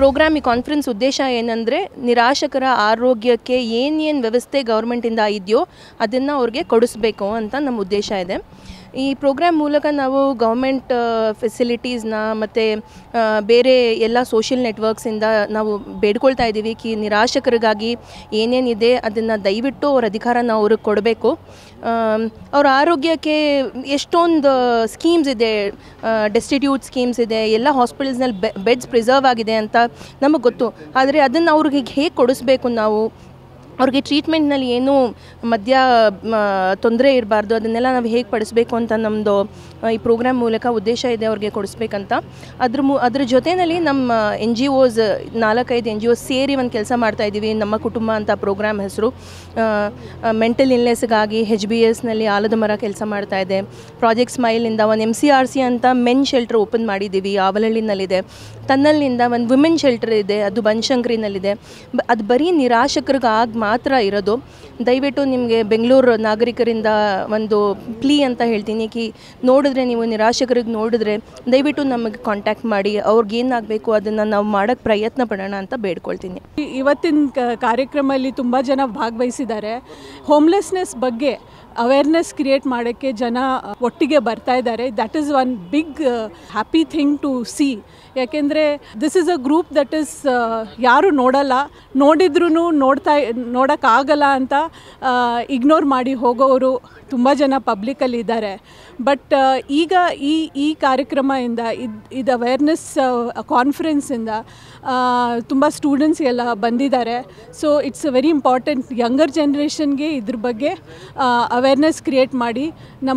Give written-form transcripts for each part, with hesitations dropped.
Program ಈ conference ಉದ್ದೇಶ ಏನಂದರೆ ನಿರಾಶಕರ ಆರೋಗ್ಯಕ್ಕೆ ಏನು ವ್ಯವಸ್ಥೆ ಗೌರ್ಮೆಂಟಿಂದ ಇದೆಯೋ ಅದನ್ನು ಅವ್ರಿಗೆ ಕೊಡಿಸ್ಬೇಕು ಅಂತ ನಮ್ಮ ಉದ್ದೇಶ ಇದೆ. ಈ ಪ್ರೋಗ್ರಾಮ್ ಮೂಲಕ ನಾವು ಗೌರ್ಮೆಂಟ್ ಫೆಸಿಲಿಟೀಸ್ನ ಮತ್ತು ಬೇರೆ ಎಲ್ಲ ಸೋಷಿಯಲ್ ನೆಟ್ವರ್ಕ್ಸಿಂದ ನಾವು ಬೇಡ್ಕೊಳ್ತಾ ಇದ್ದೀವಿ ಕಿ ನಿರಾಶಕರಿಗಾಗಿ ಏನೇನಿದೆ ಅದನ್ನು ದಯವಿಟ್ಟು ಅವ್ರ ಅಧಿಕಾರನ ಅವ್ರಿಗೆ ಕೊಡಬೇಕು. ಅವ್ರ ಆರೋಗ್ಯಕ್ಕೆ ಎಷ್ಟೊಂದು ಸ್ಕೀಮ್ಸ್ ಇದೆ, ಡೆಸ್ಟಿಟ್ಯೂಟ್ ಸ್ಕೀಮ್ಸ್ ಇದೆ, ಎಲ್ಲ ಹಾಸ್ಪಿಟಲ್ಸ್ನಲ್ಲಿ ಬೆಡ್ಸ್ ಪ್ರಿಸರ್ವ್ ಆಗಿದೆ ಅಂತ ನಮಗೆ ಗೊತ್ತು. ಆದರೆ ಅದನ್ನು ಅವ್ರಿಗೆ ಹೇಗೆ ಕೊಡಿಸ್ಬೇಕು, ನಾವು ಅವ್ರಿಗೆ ಟ್ರೀಟ್ಮೆಂಟ್ನಲ್ಲಿ ಏನೂ ಮಧ್ಯ ತೊಂದರೆ ಇರಬಾರ್ದು, ಅದನ್ನೆಲ್ಲ ನಾವು ಹೇಗೆ ಪಡಿಸ್ಬೇಕು ಅಂತ ನಮ್ಮದು ಈ ಪ್ರೋಗ್ರಾಮ್ ಮೂಲಕ ಉದ್ದೇಶ ಇದೆ ಅವ್ರಿಗೆ ಕೊಡಿಸ್ಬೇಕಂತ. ಅದ್ರ ಜೊತೆಯಲ್ಲಿ ನಮ್ಮ NGOs 4-5 NGOs ಸೇರಿ ಒಂದು ಕೆಲಸ ಮಾಡ್ತಾಯಿದ್ದೀವಿ. ನಮ್ಮ ಕುಟುಂಬ ಅಂತ ಪ್ರೋಗ್ರಾಮ್ ಹೆಸರು. ಮೆಂಟಲ್ ಇಲ್ನೆಸ್ಗಾಗಿ HBSನಲ್ಲಿ ಆಲದ ಮರ ಕೆಲಸ ಮಾಡ್ತಾಯಿದೆ. ಪ್ರಾಜೆಕ್ಟ್ ಸ್ಮೈಲಿಂದ ಒಂದು MCRC ಅಂತ ಮೆನ್ ಶೆಲ್ಟರ್ ಓಪನ್ ಮಾಡಿದ್ದೀವಿ, ಆವಲಹಳ್ಳಿನಲ್ಲಿದೆ. ತನ್ನಲ್ಲಿಂದ ಒಂದು ವುಮೆನ್ ಶೆಲ್ಟರ್ ಇದೆ, ಅದು ಬನಶಂಕರಿನಲ್ಲಿದೆ. ಅದು ಬರೀ ನಿರಾಶಕರಿಗಾಗಿ ಮಾತ್ರ ಇರೋದು. ದಯವಿಟ್ಟು ನಿಮಗೆ ಬೆಂಗಳೂರು ನಾಗರಿಕರಿಂದ ಒಂದು ಪ್ಲೀ ಅಂತ ಹೇಳ್ತೀನಿ ಕಿ ನೋಡಿದ್ರೆ, ನೀವು ನಿರಾಶಕರಿಗೆ ನೋಡಿದ್ರೆ ದಯವಿಟ್ಟು ನಮಗೆ ಕಾಂಟ್ಯಾಕ್ಟ್ ಮಾಡಿ, ಅವ್ರಿಗೆ ಏನಾಗಬೇಕು ಅದನ್ನು ನಾವು ಮಾಡೋಕ್ಕೆ ಪ್ರಯತ್ನ ಪಡೋಣ ಅಂತ ಬೇಡ್ಕೊಳ್ತೀನಿ. ಇವತ್ತಿನ ಕಾರ್ಯಕ್ರಮದಲ್ಲಿ ತುಂಬ ಜನ ಭಾಗವಹಿಸಿದ್ದಾರೆ. ಹೋಮ್ಲೆಸ್ನೆಸ್ ಬಗ್ಗೆ ಅವೇರ್ನೆಸ್ ಕ್ರಿಯೇಟ್ ಮಾಡೋಕ್ಕೆ ಜನ ಒಟ್ಟಿಗೆ ಬರ್ತಾ ಇದ್ದಾರೆ. That is one big happy thing to see. ಯಾಕೆಂದರೆ this is a group that is ಯಾರು ನೋಡಲ್ಲ, ನೋಡಿದ್ರೂ ನೋಡೋಕ್ಕಾಗಲ್ಲ ಅಂತ ಇಗ್ನೋರ್ ಮಾಡಿ ಹೋಗೋರು ತುಂಬ ಜನ ಪಬ್ಲಿಕಲ್ಲಿ ಇದ್ದಾರೆ. ಬಟ್ ಈಗ ಈ ಕಾರ್ಯಕ್ರಮದಿಂದ ಇದು ಅವೇರ್ನೆಸ್ ಕಾನ್ಫರೆನ್ಸಿಂದ ತುಂಬ ಸ್ಟೂಡೆಂಟ್ಸ್ ಎಲ್ಲ ಬಂದಿದ್ದಾರೆ. So it's very important younger ಜನ್ರೇಷನ್ಗೆ ಇದ್ರ ಬಗ್ಗೆ ಅವೇರ್ನೆಸ್ ಕ್ರಿಯೇಟ್ ಮಾಡಿ ನಮ್ಮ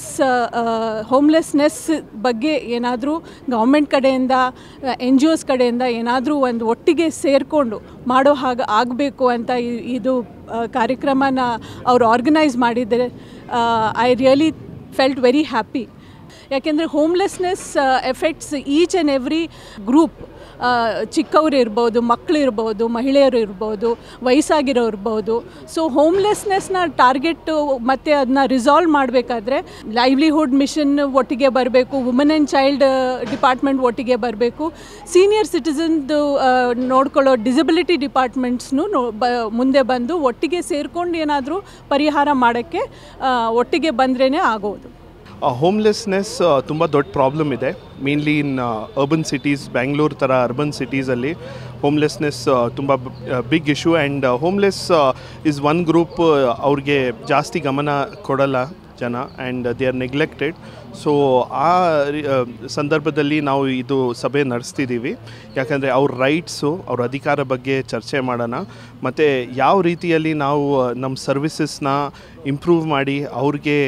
ಹೋಮ್ಲೆಸ್ನೆಸ್ ಬಗ್ಗೆ ಏನಾದರೂ ಗೌರ್ಮೆಂಟ್ ಕಡೆಯಿಂದ NGOs ಕಡೆಯಿಂದ ಏನಾದರೂ ಒಂದು ಒಟ್ಟಿಗೆ ಸೇರಿಕೊಂಡು ಮಾಡೋ ಹಾಗೆ ಆಗಬೇಕು ಅಂತ ಇದು ಕಾರ್ಯಕ್ರಮನ ಅವರು ಆರ್ಗನೈಸ್ ಮಾಡಿದ್ದಾರೆ. I really felt very happy. ಯಾಕೆಂದರೆ homelessness effects each and every group. ಚಿಕ್ಕವರು ಇರ್ಬೋದು, ಮಕ್ಕಳು ಇರ್ಬೋದು, ಮಹಿಳೆಯರು ಇರ್ಬೋದು, ವಯಸ್ಸಾಗಿರೋರು ಇರ್ಬೋದು. ಸೊ ಹೋಮ್ಲೆಸ್ನೆಸ್ನ ಟಾರ್ಗೆಟ್ ಮತ್ತು ಅದನ್ನ ರಿಸಾಲ್ವ್ ಮಾಡಬೇಕಾದ್ರೆ ಲೈವ್ಲಿಹುಡ್ ಮಿಷನ್ ಒಟ್ಟಿಗೆ ಬರಬೇಕು, ವುಮೆನ್ ಆ್ಯಂಡ್ ಚೈಲ್ಡ್ ಡಿಪಾರ್ಟ್ಮೆಂಟ್ ಒಟ್ಟಿಗೆ ಬರಬೇಕು, ಸೀನಿಯರ್ ಸಿಟಿಸನ್ದು ನೋಡ್ಕೊಳ್ಳೋ ಡಿಸಬಿಲಿಟಿ ಡಿಪಾರ್ಟ್ಮೆಂಟ್ಸ್ನು ಮುಂದೆ ಬಂದು ಒಟ್ಟಿಗೆ ಸೇರಿಕೊಂಡು ಏನಾದರೂ ಪರಿಹಾರ ಮಾಡೋಕ್ಕೆ ಒಟ್ಟಿಗೆ ಬಂದ್ರೇ ಆಗೋದು. ಹೋಮ್ಲೆಸ್ನೆಸ್ ತುಂಬ ದೊಡ್ಡ ಪ್ರಾಬ್ಲಮ್ ಇದೆ. Mainly in urban cities, Bangalore ಥರ ಅರ್ಬನ್ ಸಿಟೀಸಲ್ಲಿ ಹೋಮ್ಲೆಸ್ನೆಸ್ ತುಂಬ big issue. And homeless is one group, ಅವ್ರಿಗೆ ಜಾಸ್ತಿ ಗಮನ ಕೊಡಲ್ಲ ಜನ, and they are neglected. So ಆ ಸಂದರ್ಭದಲ್ಲಿ ನಾವು ಇದು ಸಭೆ ನಡೆಸ್ತಿದ್ದೀವಿ. ಯಾಕಂದರೆ ಅವ್ರ ರೈಟ್ಸು, ಅವ್ರ ಅಧಿಕಾರ ಬಗ್ಗೆ ಚರ್ಚೆ ಮಾಡೋಣ, ಮತ್ತು ಯಾವ ರೀತಿಯಲ್ಲಿ ನಾವು ನಮ್ಮ ಸರ್ವಿಸಸ್ನ ಇಂಪ್ರೂವ್ ಮಾಡಿ ಅವ್ರಿಗೆ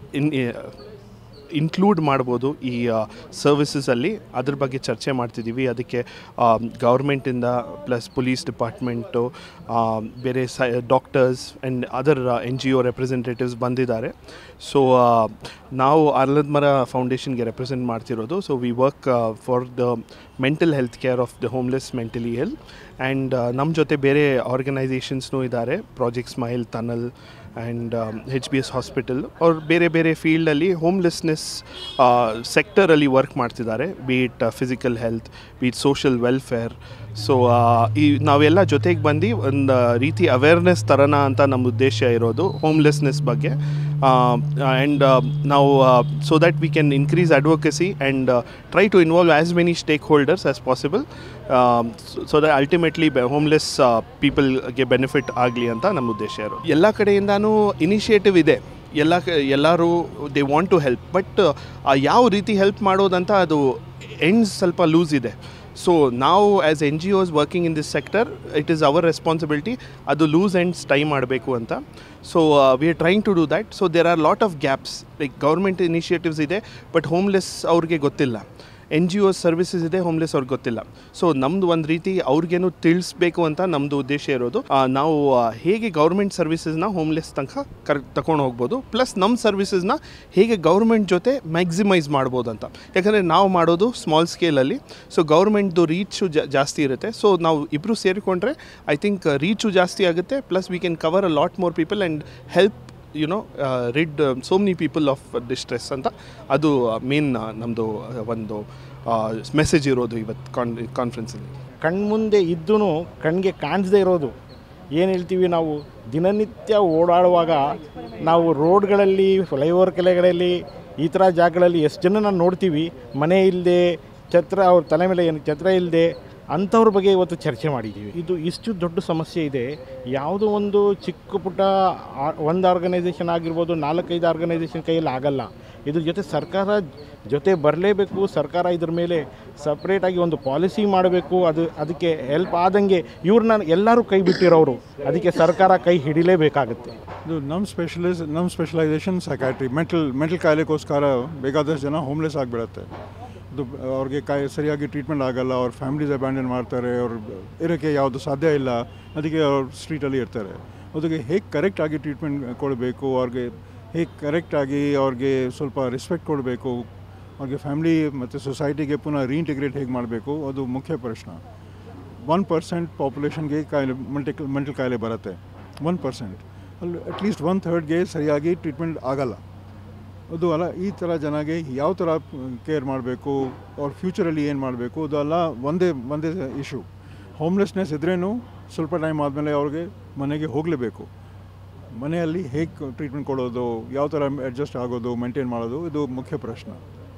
ಇನ್ಕ್ಲೂಡ್ ಮಾಡ್ಬೋದು ಈ ಸರ್ವಿಸಸಲ್ಲಿ, ಅದ್ರ ಬಗ್ಗೆ ಚರ್ಚೆ ಮಾಡ್ತಿದ್ದೀವಿ. ಅದಕ್ಕೆ ಗೌರ್ಮೆಂಟಿಂದ ಪ್ಲಸ್ ಪೊಲೀಸ್ ಡಿಪಾರ್ಟ್ಮೆಂಟು, ಬೇರೆ doctors and other NGO representatives ಬಂದಿದ್ದಾರೆ. ಸೊ ನಾವು ಆಲದ ಮರ ಫೌಂಡೇಶನ್ಗೆ ರೆಪ್ರೆಸೆಂಟ್ ಮಾಡ್ತಿರೋದು. So we work for the mental health care of the homeless mentally ill. And ನಮ್ಮ ಜೊತೆ ಬೇರೆ ಆರ್ಗನೈಸೇಷನ್ಸ್ನೂ ಇದ್ದಾರೆ, project smile, Thanal and HBS hospital. ಅವ್ರು ಬೇರೆ ಬೇರೆ ಫೀಲ್ಡಲ್ಲಿ ಹೋಮ್ಲೆಸ್ನೆಸ್ ಸೆಕ್ಟರಲ್ಲಿ ವರ್ಕ್ ಮಾಡ್ತಿದ್ದಾರೆ, be it physical health, be it social welfare. So ಈ ನಾವೆಲ್ಲ ಜೊತೆಗೆ ಬಂದು ಒಂದು ರೀತಿ ಅವೇರ್ನೆಸ್ ತರೋಣ ಅಂತ ನಮ್ಮ ಉದ್ದೇಶ ಇರೋದು ಹೋಮ್ಲೆಸ್ನೆಸ್ ಬಗ್ಗೆ. ಆ್ಯಂಡ್ ನಾವು so that we can increase advocacy and try to involve as many stakeholders as possible, so that ultimately homeless people get benefit ಆಗಲಿ ಅಂತ ನಮ್ಮ ಉದ್ದೇಶ ಇರೋದು. ಎಲ್ಲ ಕಡೆಯಿಂದನೂ ಇನಿಷಿಯೇಟಿವ್ ಇದೆ, ಎಲ್ಲರೂ they want to help, but ಯಾವ ರೀತಿ ಹೆಲ್ಪ್ ಮಾಡೋದಂತ ಅದು ಎಂಡ್ಸ್ ಸ್ವಲ್ಪ ಲೂಸ್ ಇದೆ. ಸೊ ನಾವು as NGOs working in this sector, it is our responsibility ಅದು ಲೂಸ್ ಎಂಡ್ಸ್ ಟೈ ಮಾಡಬೇಕು ಅಂತ. So we are trying to do that. So there are lot of gaps, like government initiatives ಇದೆ, but homeless ಅವ್ರಿಗೆ ಗೊತ್ತಿಲ್ಲ. NGOs services ಇದೆ, homeless ಅವ್ರಿಗೆ ಗೊತ್ತಿಲ್ಲ. So ನಮ್ಮದು ಒಂದು ರೀತಿ ಅವ್ರಿಗೇನು ತಿಳಿಸ್ಬೇಕು ಅಂತ ನಮ್ಮದು ಉದ್ದೇಶ ಇರೋದು. ನಾವು ಹೇಗೆ ಗೌರ್ಮೆಂಟ್ ಸರ್ವಿಸಸ್ನ ಹೋಮ್ಲೆಸ್ ತನಕ ತಗೊಂಡು ಹೋಗ್ಬೋದು, ಪ್ಲಸ್ ನಮ್ಮ ಸರ್ವಿಸಸ್ನ ಹೇಗೆ ಗೌರ್ಮೆಂಟ್ ಜೊತೆ ಮ್ಯಾಕ್ಸಿಮೈಸ್ ಮಾಡ್ಬೋದು ಅಂತ. ಯಾಕಂದರೆ ನಾವು ಮಾಡೋದು ಸ್ಮಾಲ್ ಸ್ಕೇಲಲ್ಲಿ, ಸೊ ಗೌರ್ಮೆಂಟ್ದು ರೀಚು ಜಾಸ್ತಿ ಇರುತ್ತೆ. ಸೊ ನಾವು ಇಬ್ಬರು ಸೇರಿಕೊಂಡ್ರೆ ಐ ಥಿಂಕ್ ರೀಚು ಜಾಸ್ತಿ ಆಗುತ್ತೆ, plus we can cover a lot more people and help rid so many people of distress ಅಂತ. ಅದು ಮೇನ್ ನಮ್ಮದು ಒಂದು ಮೆಸೇಜ್ ಇರೋದು ಇವತ್ತು ಕಾನ್ಫರೆನ್ಸಲ್ಲಿ. ಕಣ್ಮುಂದೆ ಇದ್ದೂ ಕಣ್ಣಿಗೆ ಕಾಣಿಸದೇ ಇರೋದು. ಏನು ಹೇಳ್ತೀವಿ ನಾವು ದಿನನಿತ್ಯ ಓಡಾಡುವಾಗ ನಾವು ರೋಡ್ಗಳಲ್ಲಿ, ಫ್ಲೈಓವರ್ ಕೆಳಗಳಲ್ಲಿ, ಈ ಥರ ಜಾಗಗಳಲ್ಲಿ ಎಷ್ಟು ಜನ ನೋಡ್ತೀವಿ ಮನೆ ಇಲ್ಲದೆ, ಛತ್ರ ಅವ್ರ ತಲೆ ಮೇಲೆ ಏನು ಛತ್ರ ಇಲ್ಲದೆ, ಅಂಥವ್ರ ಬಗ್ಗೆ ಇವತ್ತು ಚರ್ಚೆ ಮಾಡಿದ್ದೀವಿ. ಇದು ಇಷ್ಟು ದೊಡ್ಡ ಸಮಸ್ಯೆ ಇದೆ. ಯಾವುದೋ ಒಂದು ಚಿಕ್ಕ ಪುಟ್ಟ ಒಂದು ಆರ್ಗನೈಸೇಷನ್ ಆಗಿರ್ಬೋದು, 4-5 ಆರ್ಗನೈಸೇಷನ್ ಕೈಯಲ್ಲಿ ಆಗಲ್ಲ. ಇದ್ರ ಜೊತೆ ಸರ್ಕಾರ ಜೊತೆ ಬರಲೇಬೇಕು. ಸರ್ಕಾರ ಇದ್ರ ಮೇಲೆ ಸಪ್ರೇಟಾಗಿ ಒಂದು ಪಾಲಿಸಿ ಮಾಡಬೇಕು. ಅದಕ್ಕೆ ಹೆಲ್ಪ್ ಆದಂಗೆ ಇವ್ರನ್ನ ಎಲ್ಲರೂ ಕೈ ಬಿಟ್ಟಿರೋರು, ಅದಕ್ಕೆ ಸರ್ಕಾರ ಕೈ ಹಿಡಿಲೇಬೇಕಾಗುತ್ತೆ. ಇದು ನಮ್ಮ ಸ್ಪೆಷಲೈಸೇಷನ್ ಸೈಕ್ಯಾಟ್ರಿ. ಮೆಂಟಲ್ ಕಾಯಿಲೆಗೋಸ್ಕರ ಬೇಕಾದಷ್ಟು ಜನ ಹೋಮ್ಲೆಸ್ ಆಗಿಬಿಡುತ್ತೆ. ಅದು ಅವ್ರಿಗೆ ಸರಿಯಾಗಿ ಟ್ರೀಟ್ಮೆಂಟ್ ಆಗಲ್ಲ, ಅವ್ರ ಫ್ಯಾಮಿಲೀಸ್ ಅಬ್ಯಾಂಡನ್ ಮಾಡ್ತಾರೆ, ಅವ್ರು ಇರೋಕ್ಕೆ ಯಾವುದು ಸಾಧ್ಯ ಇಲ್ಲ, ಅದಕ್ಕೆ ಅವ್ರು ಸ್ಟ್ರೀಟಲ್ಲಿ ಇರ್ತಾರೆ. ಅದಕ್ಕೆ ಹೇಗೆ ಕರೆಕ್ಟಾಗಿ ಟ್ರೀಟ್ಮೆಂಟ್ ಕೊಡಬೇಕು, ಅವ್ರಿಗೆ ಹೇಗೆ ಕರೆಕ್ಟಾಗಿ ಅವ್ರಿಗೆ ಸ್ವಲ್ಪ ರೆಸ್ಪೆಕ್ಟ್ ಕೊಡಬೇಕು, ಅವ್ರಿಗೆ ಫ್ಯಾಮಿಲಿ ಮತ್ತು ಸೊಸೈಟಿಗೆ ಪುನಃ ರೀಇಂಟಿಗ್ರೇಟ್ ಹೇಗೆ ಮಾಡಬೇಕು, ಅದು ಮುಖ್ಯ ಪ್ರಶ್ನೆ. 1% ಪಾಪ್ಯುಲೇಷನ್ಗೆ ಮೆಂಟಲ್ ಕಾಯಿಲೆ ಬರುತ್ತೆ. 1% ಅಲ್ಲಿ ಅಟ್ಲೀಸ್ಟ್ 1/3ಗೆ ಸರಿಯಾಗಿ ಟ್ರೀಟ್ಮೆಂಟ್ ಆಗಲ್ಲ. ಅದು ಅಲ್ಲ, ಈ ಥರ ಜನಗೆ ಯಾವ ಥರ ಕೇರ್ ಮಾಡಬೇಕು, ಅವ್ರ ಫ್ಯೂಚರಲ್ಲಿ ಏನು ಮಾಡಬೇಕು, ಅದೆಲ್ಲ ಒಂದೇ ಇಶ್ಯೂ. ಹೋಮ್ಲೆಸ್ನೆಸ್ ಇದ್ರೇನು ಸ್ವಲ್ಪ ಟೈಮ್ ಆದಮೇಲೆ ಅವ್ರಿಗೆ ಮನೆಗೆ ಹೋಗಲೇಬೇಕು. ಮನೆಯಲ್ಲಿ ಹೇಗೆ ಟ್ರೀಟ್ಮೆಂಟ್ ಕೊಡೋದು, ಯಾವ ಥರ ಅಡ್ಜಸ್ಟ್ ಆಗೋದು, ಮೇಂಟೈನ್ ಮಾಡೋದು, ಇದು ಮುಖ್ಯ ಪ್ರಶ್ನೆ.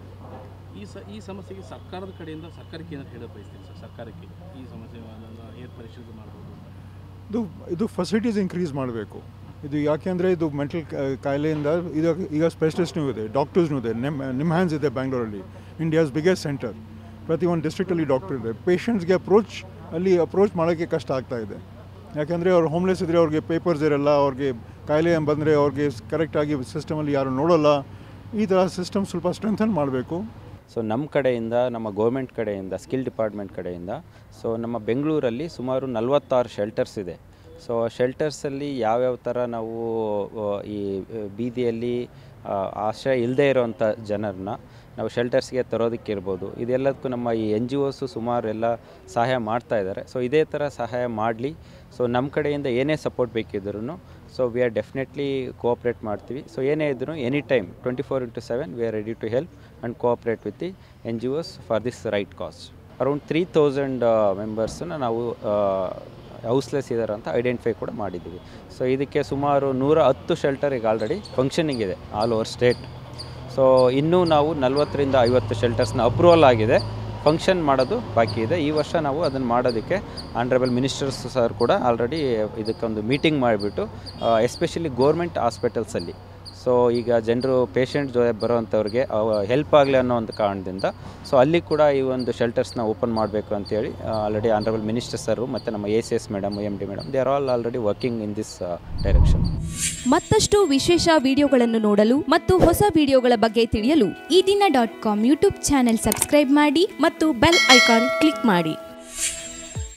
ಈ ಸಮಸ್ಯೆಗೆ ಸರ್ಕಾರದ ಕಡೆಯಿಂದ ಸರ್ಕಾರಕ್ಕೆ ಏನಾದ್ರು ಹೇಳೋ ಬಯಸ್ತೀನಿ ಸರ್? ಸರ್ಕಾರಕ್ಕೆ ಈ ಸಮಸ್ಯೆ ಹೇಗೆ ಪರಿಶೀಲನೆ ಮಾಡ್ಬೋದು? ಇದು ಫೆಸಿಲಿಟೀಸ್ ಇನ್ಕ್ರೀಸ್ ಮಾಡಬೇಕು. ಇದು ಯಾಕೆಂದರೆ ಇದು ಮೆಂಟಲ್ ಕಾಯಿಲೆಯಿಂದ ಈಗ ಸ್ಪೆಷಲಿಸ್ಟ್ನೂ ಇದೆ, ಡಾಕ್ಟರ್ಸ್ನೂ ಇದೆ. ನಿಮ್ಮ ಹ್ಯಾಂಡ್ಸ್ ಇದೆ ಬ್ಯಾಂಗ್ಳೂರಲ್ಲಿ, ಇಂಡಿಯಾಸ್ ಬಿಗ್ಗೆಸ್ಟ್ ಸೆಂಟರ್. ಪ್ರತಿ ಒಂದು ಡಿಸ್ಟ್ರಿಕ್ಟಲ್ಲಿ ಡಾಕ್ಟರ್ ಇದೆ. ಪೇಷಂಟ್ಸ್ಗೆ ಅಪ್ರೋಚ್ ಮಾಡೋಕ್ಕೆ ಕಷ್ಟ ಆಗ್ತಾಯಿದೆ. ಯಾಕೆಂದರೆ ಅವ್ರು ಹೋಮ್ಲೆಸ್ ಇದ್ದರೆ ಅವ್ರಿಗೆ ಪೇಪರ್ಸ್ ಇರಲ್ಲ, ಅವ್ರಿಗೆ ಕಾಯಿಲೆ ಬಂದರೆ ಅವ್ರಿಗೆ ಕರೆಕ್ಟಾಗಿ ಸಿಸ್ಟಮಲ್ಲಿ ಯಾರು ನೋಡೋಲ್ಲ. ಈ ಥರ ಸಿಸ್ಟಮ್ ಸ್ವಲ್ಪ ಸ್ಟ್ರೆಂಥನ್ ಮಾಡಬೇಕು. ಸೊ ನಮ್ಮ ಕಡೆಯಿಂದ, ನಮ್ಮ ಗೌರ್ಮೆಂಟ್ ಕಡೆಯಿಂದ, ಸ್ಕಿಲ್ ಡಿಪಾರ್ಟ್ಮೆಂಟ್ ಕಡೆಯಿಂದ, ಸೊ ನಮ್ಮ ಬೆಂಗಳೂರಲ್ಲಿ ಸುಮಾರು 46 ಶೆಲ್ಟರ್ಸ್ ಇದೆ. ಸೊ ಶೆಲ್ಟರ್ಸಲ್ಲಿ ಯಾವ್ಯಾವ ಥರ ನಾವು ಈ ಬೀದಿಯಲ್ಲಿ ಆಶ್ರಯ ಇಲ್ಲದೆ ಇರೋವಂಥ ಜನರನ್ನ ನಾವು ಶೆಲ್ಟರ್ಸ್ಗೆ ತರೋದಕ್ಕಿರ್ಬೋದು. ಇದೆಲ್ಲದಕ್ಕೂ ನಮ್ಮ ಈ NGOs ಸುಮಾರು ಎಲ್ಲ ಸಹಾಯ ಮಾಡ್ತಾಯಿದ್ದಾರೆ. ಸೊ ಇದೇ ಥರ ಸಹಾಯ ಮಾಡಲಿ. ಸೊ ನಮ್ಮ ಕಡೆಯಿಂದ ಏನೇ ಸಪೋರ್ಟ್ ಬೇಕಿದ್ರೂ so we are definitely cooperate ಮಾಡ್ತೀವಿ. ಸೊ ಏನೇ ಇದ್ರೂ any time 24/7 we are ready to help and cooperate with the NGOs for this right cause. Around 3000 ಮೆಂಬರ್ಸನ್ನ ನಾವು ಹೌಸ್ಲೆಸ್ ಇದ್ದಾರೆ ಅಂತ ಐಡೆಂಟಿಫೈ ಕೂಡ ಮಾಡಿದ್ದೀವಿ. ಸೊ ಇದಕ್ಕೆ ಸುಮಾರು 110 ಶೆಲ್ಟರ್ ಈಗ ಆಲ್ರೆಡಿ ಫಂಕ್ಷನಿಂಗ್ ಇದೆ ಆಲ್ ಓವರ್ ಸ್ಟೇಟ್. ಸೊ ಇನ್ನೂ ನಾವು 40ರಿಂದ 50 ಶೆಲ್ಟರ್ಸ್ನ ಅಪ್ರೂವಲ್ ಆಗಿದೆ, ಫಂಕ್ಷನ್ ಮಾಡೋದು ಬಾಕಿ ಇದೆ. ಈ ವರ್ಷ ನಾವು ಅದನ್ನು ಮಾಡೋದಕ್ಕೆ ಆನರೇಬಲ್ ಮಿನಿಸ್ಟರ್ಸ್ ಸರ್ ಕೂಡ ಆಲ್ರೆಡಿ ಇದಕ್ಕೊಂದು ಮೀಟಿಂಗ್ ಮಾಡಿಬಿಟ್ಟು ಎಸ್ಪೆಷಲಿ ಗೋರ್ಮೆಂಟ್ ಹಾಸ್ಪಿಟಲ್ಸಲ್ಲಿ ಸೊ ಈಗ ಜನರು ಪೇಷಂಟ್ ಜೊತೆ ಬರೋವಂಥವ್ರಿಗೆ ಹೆಲ್ಪ್ ಆಗಲಿ ಅನ್ನೋ ಒಂದು ಕಾರಣದಿಂದ ಸೊ ಅಲ್ಲಿ ಕೂಡ ಈ ಒಂದು ಶೆಲ್ಟರ್ಸ್ನ ಓಪನ್ ಮಾಡಬೇಕು ಅಂತೇಳಿ ಆಲ್ರೆಡಿ ಆನರೇಬಲ್ ಮಿನಿಸ್ಟರ್ ಸರ್ ಮತ್ತು ನಮ್ಮ ACS madam, MD madam, they are all already working in this direction. ಮತ್ತಷ್ಟು ವಿಶೇಷ ವಿಡಿಯೋಗಳನ್ನು ನೋಡಲು ಮತ್ತು ಹೊಸ ವಿಡಿಯೋಗಳ ಬಗ್ಗೆ ತಿಳಿಯಲು eedina.com ಯೂಟ್ಯೂಬ್ ಚಾನೆಲ್ ಸಬ್ಸ್ಕ್ರೈಬ್ ಮಾಡಿ ಮತ್ತು ಬೆಲ್ ಐಕಾನ್ ಕ್ಲಿಕ್ ಮಾಡಿ.